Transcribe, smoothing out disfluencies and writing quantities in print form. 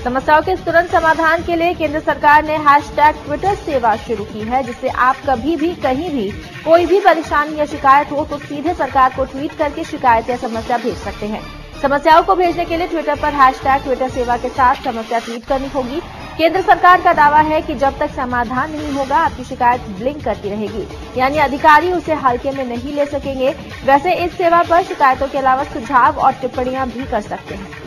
समस्याओं के तुरंत समाधान के लिए केंद्र सरकार ने #ट्विटर सेवा शुरू की है, जिससे आप कभी भी कहीं भी कोई भी परेशानी या शिकायत हो तो सीधे सरकार को ट्वीट करके शिकायत या समस्या भेज सकते हैं। समस्याओं को भेजने के लिए ट्विटर पर #ट्विटर सेवा के साथ समस्या ट्वीट करनी होगी। केंद्र सरकार का दावा है कि जब तक समाधान नहीं होगा आपकी शिकायत ब्लिंक करती रहेगी, यानी अधिकारी उसे हल्के में नहीं ले सकेंगे। वैसे इस सेवा पर शिकायतों के अलावा सुझाव और टिप्पणियां भी कर सकते हैं।